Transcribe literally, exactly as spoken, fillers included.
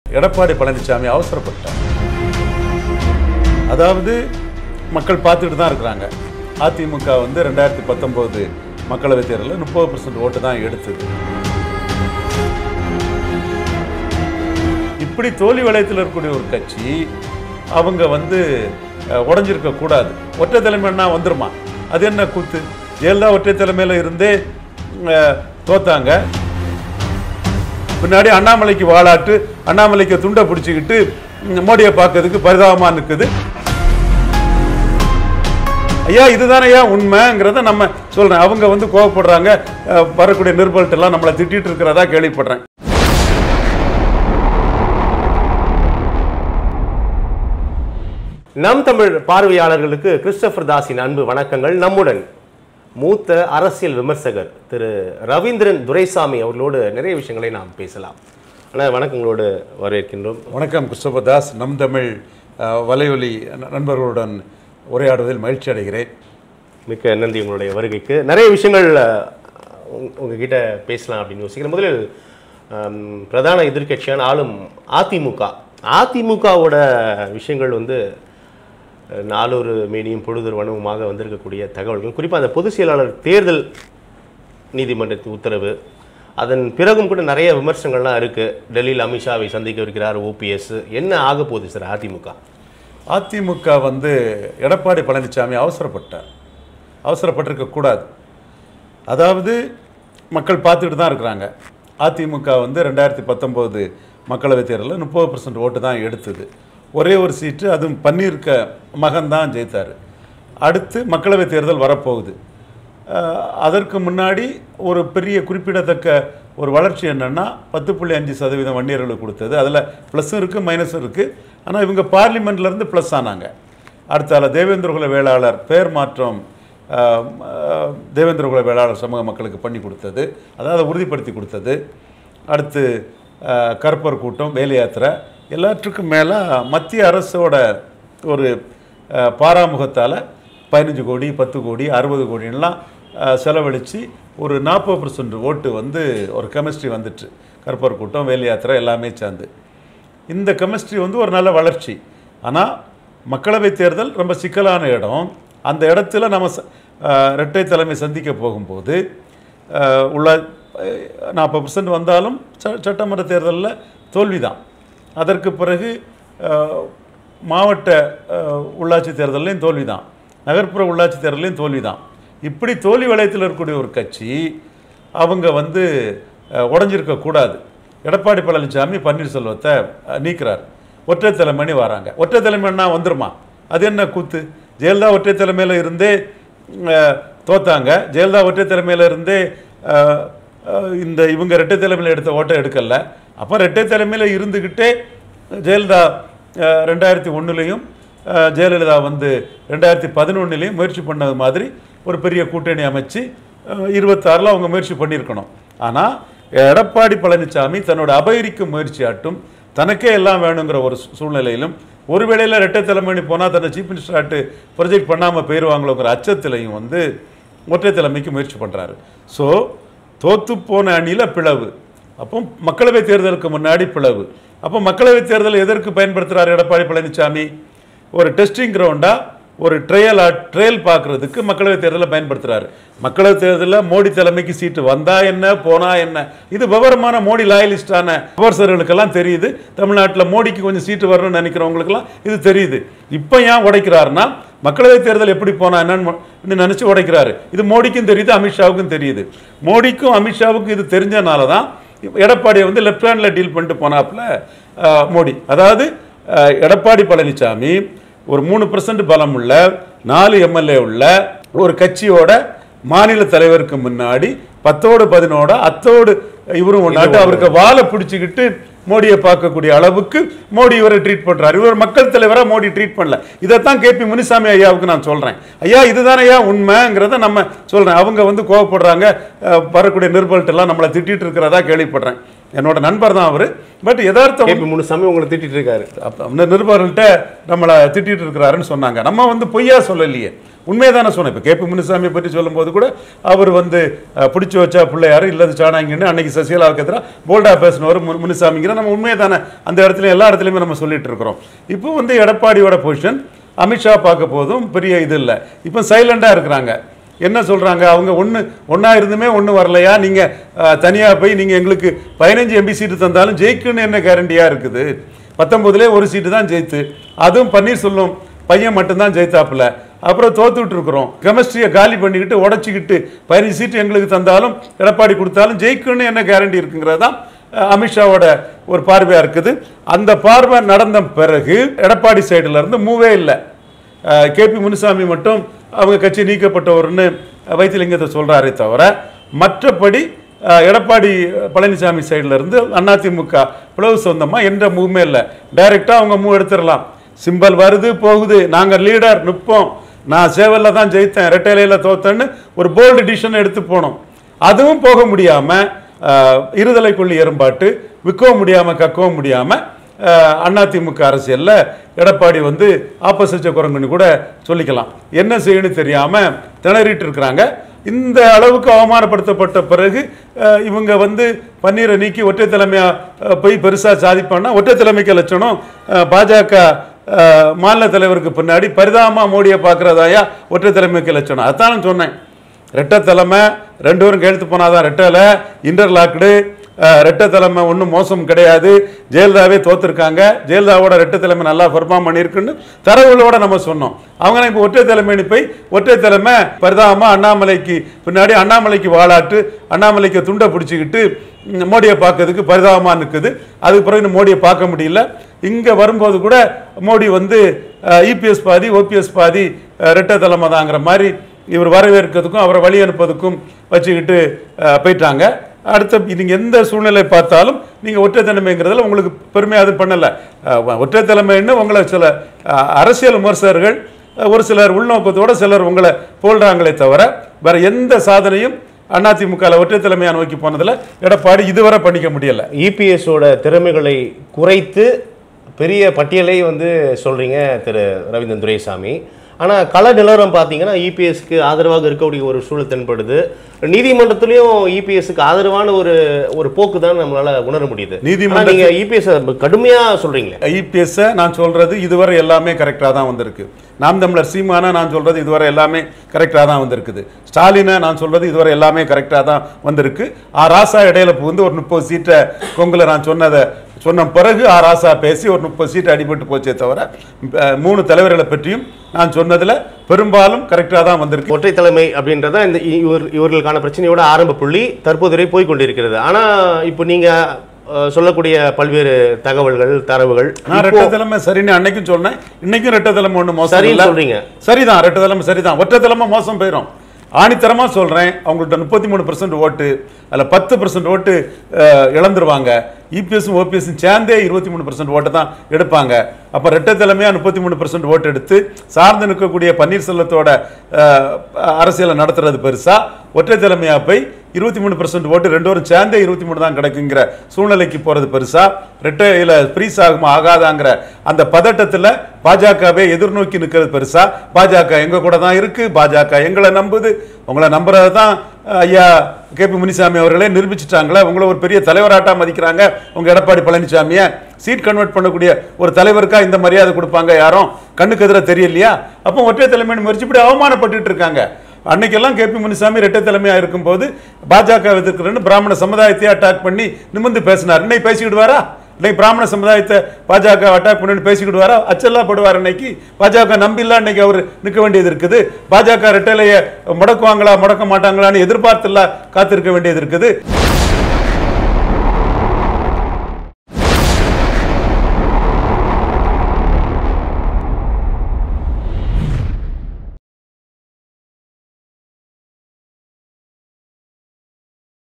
எடப்பாடி பழனிசாமி அவசரப்பட்டார். அதாவது மக்கள் பார்த்துட்டு தான் இருக்கிறாங்க. அதிமுக வந்து ரெண்டாயிரத்தி பத்தொம்போது மக்களவைத் தேர்தலில் முப்பது பர்சன்ட் ஓட்டு தான் எடுத்தது. இப்படி தோல்வி வளையத்தில் இருக்கக்கூடிய ஒரு கட்சி அவங்க வந்து உடஞ்சிருக்க கூடாது. ஒற்றை தலைமைன்னா வந்துருமா? அது என்ன கூத்து? ஜெயலலிதா ஒற்றை தலைமையில் இருந்தே தோத்தாங்க. பின்னாடி அண்ணாமலைக்கு வாலாட்டு, அண்ணாமலைக்கு துண்டை பிடிச்சிக்கிட்டு மோடியை பார்க்கறதுக்கு பரிதாபமாக நிற்குது. ஐயா இதுதானே ஐயா உண்மைங்கிறத நம்ம சொல்றேன். அவங்க வந்து கோவப்படுறாங்க, வரக்கூடிய நிருபர்களெல்லாம் நம்மளை திட்டிட்டு இருக்கிறதா கேள்விப்படுறேன். நம் தமிழ் பார்வையாளர்களுக்கு கிறிஸ்டோபர் தாஸின் அன்பு வணக்கங்கள். நம்முடன் மூத்த அரசியல் விமர்சகர் திரு ரவீந்திரன் துரைசாமி அவர்களோடு நிறைய விஷயங்களை நாம் பேசலாம். ஆனால் வணக்கங்களோடு வரவேற்கின்றோம். வணக்கம் கிறிஸ்டோபர் தாஸ். நம் தமிழ் வலையொலி நண்பர்களுடன் உரையாடுவதில் மகிழ்ச்சி அடைகிறேன். மிக்க நன்றி உங்களுடைய வருகைக்கு. நிறைய விஷயங்கள் உங்ககிட்ட பேசலாம் அப்படின்னு யோசிக்கிறேன். முதலில் பிரதான எதிர்கட்சியான ஆளும் அதிமுக அதிமுகவோட விஷயங்கள் வந்து நாளொரு மேனியும் பொழுதொரு வனவுமாக வந்திருக்கக்கூடிய தகவல்கள், குறிப்பாக அந்த பொதுச் செயலாளர் தேர்தல் நீதிமன்றத்தின் உத்தரவு, அதன் பிறகும் கூட நிறைய விமர்சனங்கள்லாம் இருக்குது. டெல்லியில் அமித்ஷாவை சந்திக்க இருக்கிறார் ஓபிஎஸ். என்ன ஆக போகுது சார் அதிமுக? அதிமுக வந்து எடப்பாடி பழனிசாமி அவசரப்பட்டார். அவசரப்பட்டிருக்க கூடாது. அதாவது மக்கள் பார்த்துட்டு தான் இருக்கிறாங்க. அதிமுக வந்து ரெண்டாயிரத்தி பத்தொம்போது மக்களவைத் தேர்தலில் முப்பது பர்சன்ட் ஓட்டு தான் எடுத்தது. ஒரே ஒரு சீட்டு, அதுவும் பன்னீர்க்க மகன் தான் ஜெயித்தார். அடுத்து மக்களவைத் தேர்தல் வரப்போகுது. அதற்கு முன்னாடி ஒரு பெரிய குறிப்பிடத்தக்க ஒரு வளர்ச்சி என்னென்னா பத்து புள்ளி அஞ்சு சதவீதம் வன்னியர்களுக்கு கொடுத்தது. அதில் ப்ளஸ்ஸும் இருக்குது மைனஸும் இருக்குது. ஆனால் இவங்க பார்லிமெண்ட்லேருந்து ப்ளஸ் ஆனாங்க. அடுத்தால தேவேந்திரகுல வேளாளர் பெயர் மாற்றம் தேவேந்திரகுல வேளாளர் சமூக மக்களுக்கு பண்ணி கொடுத்தது, அதாவது உறுதிப்படுத்தி கொடுத்தது. அடுத்து கருப்பர் கூட்டம், வேலை யாத்திரை, எல்லாற்றுக்கும் மேலே மத்திய அரசோட ஒரு பாராமுகத்தால் பதினஞ்சு கோடி பத்து கோடி அறுபது கோடின்லாம் செலவழித்து ஒரு நாற்பது பர்சன்ட் ஓட்டு வந்து ஒரு கெமிஸ்ட்ரி வந்துட்டு, கருப்பர் கூட்டம், வேலை யாத்திரை எல்லாமே சேர்ந்து இந்த கெமிஸ்ட்ரி வந்து ஒரு நல்ல வளர்ச்சி. ஆனால் மக்களவைத் தேர்தல் ரொம்ப சிக்கலான இடம். அந்த இடத்துல நம்ம இரட்டை தலைமை சந்திக்க போகும்போது உள்ள நாற்பது பர்சன்ட் வந்தாலும் சட்டமன்ற தேர்தலில் தோல்வி தான். அதற்கு பிறகு மாவட்ட உள்ளாட்சி தேர்தலையும் தோல்வி தான், நகர்ப்புற உள்ளாட்சி தேர்தலையும் தோல்வி தான். இப்படி தோல்வி வளையத்தில் இருக்கக்கூடிய ஒரு கட்சி அவங்க வந்து உடஞ்சிருக்க கூடாது. எடப்பாடி பழனிசாமி பன்னீர்செல்வத்தை நீக்கிறார். ஒற்றை தலைமைன்னு வராங்க. ஒற்றை தலைமைன்னா வந்துருமா? அது என்ன கூத்து? ஜெயலலிதா ஒற்றை தலைமையில் இருந்தே தோத்தாங்க. ஜெயலலிதா ஒற்றை தலைமையில் இருந்தே இந்த இவங்க ரெட்டை தலைமையில் எடுத்த ஓட்டை எடுக்கல. அப்போ ரெட்டை தலைமையில் இருந்துக்கிட்டே ஜெயலலிதா ரெண்டாயிரத்தி ஒன்றுலேயும் ஜெயலலிதா வந்து ரெண்டாயிரத்தி பதினொன்றுலேயும் முயற்சி பண்ணது மாதிரி ஒரு பெரிய கூட்டணி அமைச்சு இருபத்தாறில் அவங்க முயற்சி பண்ணியிருக்கணும். ஆனால் எடப்பாடி பழனிசாமி தன்னோட அபகரிக்கும் முயற்சியாட்டும் தனக்கே எல்லாம் வேணுங்கிற ஒரு சூழ்நிலையிலும், ஒரு வேளையில் ரெட்டை தலைமைன்னு போனால் தன்னை சீஃப் மினிஸ்டராட்டு ப்ரொஜெக்ட் பண்ணாமல் போயிடுவாங்களோங்கிற அச்சத்திலையும் வந்து ஒற்றை தலைமைக்கு முயற்சி பண்ணுறாரு. ஸோ தோத்து போன அணியில் பிளவு. அப்போ மக்களவைத் தேர்தலுக்கு முன்னாடி பிளவு. அப்போ மக்களவைத் தேர்தல் எதற்கு பயன்படுத்துகிறார் எடப்பாடி பழனிசாமி? ஒரு டெஸ்டிங் கிரவுண்டாக, ஒரு ட்ரையல் ட்ரையல் பார்க்குறதுக்கு மக்களவைத் தேர்தலை பயன்படுத்துகிறாரு. மக்களவைத் தேர்தலில் மோடி தலைமைக்கு சீட்டு வந்தா என்ன போனா என்ன, இது விவரமான மோடி லாயலிஸ்டான விமர்சகர்களுக்கெல்லாம் தெரியுது. தமிழ்நாட்டில் மோடிக்கு கொஞ்சம் சீட்டு வரணும்னு நினைக்கிறவங்களுக்கெல்லாம் இது தெரியுது. இப்போ ஏன் உடைக்கிறாருன்னா, மக்களவைத் தேர்தல் எப்படி போனா என்னன்னு நினச்சி உடைக்கிறாரு. இது மோடிக்கும் தெரியுது, அமித்ஷாவுக்கும் தெரியுது. மோடிக்கும் அமித்ஷாவுக்கும் இது தெரிஞ்சனால தான் எடப்பாடியை வந்து லெஃப்ட் ஹேண்டில் டீல் பண்ணிட்டு போனாப்புல மோடி. அதாவது எடப்பாடி பழனிசாமி ஒரு மூணு பர்சன்ட் பலம் உள்ள நாலு எம்எல்ஏ உள்ள ஒரு கட்சியோட மாநில தலைவருக்கு முன்னாடி பத்தோடு பதினோட அத்தோடு இவரும் ஒன்றாட்டு அவருக்கு வாழை பிடிச்சிக்கிட்டு மோடியை பார்க்கக்கூடிய அளவுக்கு மோடி இவரை ட்ரீட் பண்றாரு. இவர் மக்கள் தலைவராக மோடி ட்ரீட் பண்ணல. இதைத்தான் கே பி முனிசாமி ஐயாவுக்கு நான் சொல்றேன். ஐயா இதுதானே ஐயா உண்மைங்கிறத நம்ம சொல்றேன். அவங்க வந்து கோவப்படுறாங்க, வரக்கூடிய நிருபர்களெல்லாம் நம்மளை திட்டிட்டு இருக்கிறதா கேள்விப்படுறேன். என்னோட நண்பர் தான் அவர். பட் யதார்த்தம் முனுசாமி உங்களை திட்டிட்டு இருக்காரு, நிருபர்கள்ட்ட நம்மளை திட்டிட்டு இருக்கிறாருன்னு சொன்னாங்க. நம்ம வந்து பொய்யா சொல்லலையே, உண்மையை தானே சொன்னேன். இப்போ கேபி முனுசாமியை பற்றி சொல்லும்போது கூட அவர் வந்து பிடிச்சி வச்சா பிள்ளையாரு இல்லது சாணாங்கன்னு அன்னைக்கு சசிகலாவுக்கு எதிராக போல்டா பேசினவர் முனுசாமிங்கிற நம்ம உண்மையை தானே அந்த இடத்துல எல்லா இடத்துலையுமே நம்ம சொல்லிட்டு இருக்கிறோம். இப்போ வந்து எடப்பாடியோட பொசிஷன் அமித்ஷா பார்க்க போதும் பெரிய இது இல்லை. இப்போ சைலண்டாக இருக்கிறாங்க. என்ன சொல்கிறாங்க, அவங்க ஒன்று ஒன்றா இருந்துமே ஒன்றும் வரலையா, நீங்கள் தனியாக போய் நீங்கள் எங்களுக்கு பதினஞ்சு எம்பி சீட்டு தந்தாலும் ஜெயிக்குன்னு என்ன கேரண்டியாக இருக்குது? பத்தொம்பதுலேயே ஒரு சீட்டு தான் ஜெயித்து, அதுவும் பன்னீர்செல்வம் பையன் மட்டும்தான் ஜெயித்தாப்புல. அப்புறம் தோத்துட்டு இருக்கிறோம். கெமிஸ்ட்ரியை காலி பண்ணிக்கிட்டு உடச்சிக்கிட்டு பதினஞ்சு சீட்டு எங்களுக்கு தந்தாலும் எடப்பாடி கொடுத்தாலும் ஜெயிக்குன்னு என்ன கேரண்டி இருக்குங்கிறது தான் அமித்ஷாவோட ஒரு பார்வையாக இருக்குது. அந்த பார்வை நடந்த பிறகு எடப்பாடி சைடில் இருந்து மூவே இல்லை. கேபி முனுசாமி மட்டும் அவங்க கட்சி நீக்கப்பட்டவர்னு வைத்திலிங்கத்தை சொல்கிறாரே தவிர மற்றபடி எடப்பாடி பழனிசாமி சைடில் இருந்து அதிமுக பிளவு சொந்தமாக எந்த மூவுமே இல்லை. டைரெக்டாக அவங்க மூவ் எடுத்துடலாம். சிம்பல் வருது போகுது, நாங்கள் லீடர் நிற்போம், நான் சேவலில் தான் ஜெயித்தேன் ரெட்டையிலையில் தோத்தேன்னு ஒரு போல்டு டிசிஷன் எடுத்து போனோம். அதுவும் போக முடியாமல் இருதலை கொள்ளி எறும்பாட்டு விற்கவும் முடியாமல் கக்கவும் முடியாமல் அதிமுக அரசியலில் எடப்பாடி வந்து ஆப்போசிட் குரங்குன்னு கூட சொல்லிக்கலாம். என்ன செய்யணும்னு தெரியாமல் திணறிட்டு இருக்கிறாங்க. இந்த அளவுக்கு அவமானப்படுத்தப்பட்ட பிறகு இவங்க வந்து பன்னீரை நீக்கி ஒற்றை தலைமையாக போய் பெருசாக சாதிப்பான்னா ஒற்றை தலைமைக்கு லட்சணம் பாஜக மாநில தலைவருக்கு பின்னாடி பரிதாபமாக மோடியை பார்க்குறதாயா ஒற்றை தலைமைக்கு லட்சணம். அதான் சொன்னேன், ரெட்டை தலைமை ரெண்டு பேரும் கையெழுத்து போனாதான் ரெட்டையில் இன்டர்லாக்டு. ரெட்டை தலைமை ஒன்றும் மோசம் கிடையாது, ஜெயலலிதாவே தோத்துருக்காங்க, ஜெயலலிதாவோட ரெட்டை தலைமை நல்லா பெர்ஃபார்ம் பண்ணியிருக்குன்னு தரவுகளோட நம்ம சொன்னோம். அவங்க இப்போ ஒற்றை தலைமைன்னு போய் ஒற்றை தலைமை பரிதாபமாக அண்ணாமலைக்கு பின்னாடி அண்ணாமலைக்கு வாளாட்டு அண்ணாமலைக்கு துண்டை பிடிச்சிக்கிட்டு மோடியை பார்க்கறதுக்கு பரிதாபமாக நிற்குது. அதுக்கு பிறகு மோடியை பார்க்க முடியல. இங்கே வரும்போது கூட மோடி வந்து இபிஎஸ் பாதி ஓபிஎஸ் பாதி ரெட்டை தலைமை தாங்கிற மாதிரி இவர் வரவேற்கிறதுக்கும் அவரை வழி அனுப்பதுக்கும் வச்சுக்கிட்டு போயிட்டாங்க. அடுத்த நீங்கள் எந்த சூழ்நிலை பார்த்தாலும் நீங்கள் ஒற்றை தலைமைங்கிறதுல உங்களுக்கு பெருமையாக அது பண்ணலை. ஒற்றை தலைமைன்னு உங்களை சில அரசியல் விமர்சகர்கள் ஒரு சிலர் உள்நோக்கத்தோடு சிலர் உங்களை போல்றாங்களே தவிர வேற எந்த சாதனையும் அதிமுக ஒற்றை தலைமையை நோக்கி போனதில் எடப்பாடி இதுவரை பண்ணிக்க முடியலை. இபிஎஸோட திறமைகளை குறைத்து பெரிய பட்டியலை வந்து சொல்கிறீங்க திரு ரவீந்திரன் துரைசாமி. ஆனால் கள நிலவரம் பார்த்தீங்கன்னா இபிஎஸ்க்கு ஆதரவாக இருக்கக்கூடிய ஒரு சூழல் தென்படுது. நீதிமன்றத்திலையும் இபிஎஸ்க்கு ஆதரவான ஒரு ஒரு போக்கு தான் நம்மளால உணர முடியுது. நீதிமன்றம் நீங்கள் இபிஎஸ் கடுமையாக சொல்கிறீங்களே. இபிஎஸ்ஸை நான் சொல்கிறது இதுவரை எல்லாமே கரெக்டாக தான் வந்திருக்கு. நாம் தமிழர் சீமானா நான் சொல்கிறது இதுவரை எல்லாமே கரெக்டாக தான் வந்திருக்குது. ஸ்டாலினை நான் சொல்கிறது இதுவரை எல்லாமே கரெக்டாக தான் வந்திருக்கு. ஆ ராசா இடையில புகுந்து ஒரு முப்பது சீட்டை கொங்குல நான் சொன்னதை சொன்ன பிறகு ஆ ராசா பேசி ஒரு முப்பது சீட்டு அடிபட்டு போச்சே தவிர மூணு தலைவர்களை பற்றியும் நான் சொன்னதில் பெரும்பாலும் கரெக்டாக தான் வந்திருக்கு. ஒற்றை தலைமை அப்படின்றத இந்த இவர் இவர்களுக்கான பிரச்சனையோட ஆரம்ப புள்ளி தற்போது வரை போய் கொண்டிருக்கிறது. ஆனால் இப்போ நீங்கள் சொல்லக்கூடிய பல்வேறு தகவல்கள் தரவுகள் நான் ரெட்டை தலைமை சரின்னு அன்னைக்கும் சொன்னேன், இன்னைக்கும் ரெட்டை தலைமை ஒன்று மோசம் இல்லை சொல்றீங்க. சரிதான், ரெட்டை தலைமை சரிதான். ஒற்றை தலைமை மோசம் போயிடும். ஆணித்தரமாக சொல்கிறேன், அவங்கள்ட்ட முப்பத்தி மூணு பர்சன்ட் ஓட்டு அதில் பத்து பர்சன்ட் ஓட்டு இழந்துருவாங்க. இபிஎஸும் ஓபிஎஸும் சேர்ந்தே இருபத்தி மூணு பர்சன்ட் ஓட்டை தான் எடுப்பாங்க. அப்போ ரெட்டை தலைமையாக முப்பத்தி மூணு பர்சன்ட் ஓட்டு எடுத்து சார்ந்து நிற்கக்கூடிய பன்னீர்செல்வத்தோட அரசியலை நடத்துறது பெருசா, ஒற்றை தலைமையாக போய் இருபத்தி மூணு பர்சன்ட் ஓட்டு ரெண்டு பேரும் சேர்ந்தே இருபத்தி மூணு தான் கிடைக்குங்கிற சூழ்நிலைக்கு போகிறது பெருசா, ரெட்டையில் ஃப்ரீஸ் ஆகுமா ஆகாதாங்கிற அந்த பதட்டத்தில் பாஜகவே எதிர்நோக்கி நிற்கிறது பெருசா. பாஜக எங்கள் கூட தான் இருக்குது, பாஜக எங்களை நம்புது. உங்களை நம்புறது தான் ஐயா கேபி முனுசாமி அவர்களே நிரூபிச்சுட்டாங்களே. உங்களை ஒரு பெரிய தலைவராட்டா மதிக்கிறாங்க. உங்கள் எடப்பாடி பழனிசாமியை சீட் கன்வெர்ட் பண்ணக்கூடிய ஒரு தலைவருக்கா இந்த மரியாதை கொடுப்பாங்க யாரும் கண்ணுக்கு எதிராக தெரியலையா? அப்போ ஒற்றை தலைமைன்னு முயற்சி இப்படி அவமானப்பட்டு இருக்காங்க. அன்னைக்கெல்லாம் கேபி முனுசாமி ரெட்டை தலைமையாக இருக்கும்போது பாஜக எதிர்க்கிறேன்னு பிராமண சமுதாயத்தையே அட்டாக் பண்ணி நிமிர்ந்து பேசினார். இன்னைக்கு பேசிக்கிடுவாரா? இன்னைக்கு பிராமண சமுதாயத்தை பாஜக அட்டாக் பண்ணி பேசிக்கிடுவாரா? அச்சல்லா படுவார். இன்னைக்கு பாஜக நம்பிலாம் இன்னைக்கு அவர் நிற்க வேண்டியது இருக்குது. பாஜக ரெட்டையிலையை முடக்குவாங்களா முடக்க மாட்டாங்களான்னு எதிர்பார்த்துலாம் காத்திருக்க வேண்டியது இருக்குது.